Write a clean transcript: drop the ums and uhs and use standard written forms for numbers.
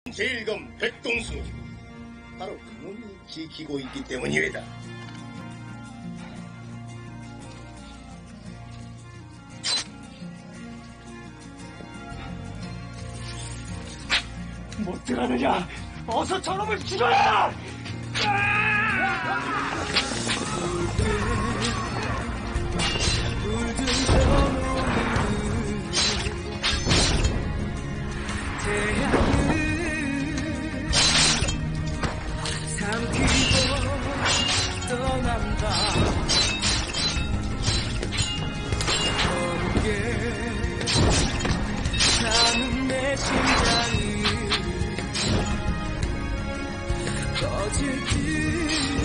제1검 백동수. 바로 그놈이 지키고 있기 때문이외다. 못 들어가느냐? 어서 저놈을 죽여라! 삼키고 떠난다. 모르게 사는 내 심장이 꺼질 듯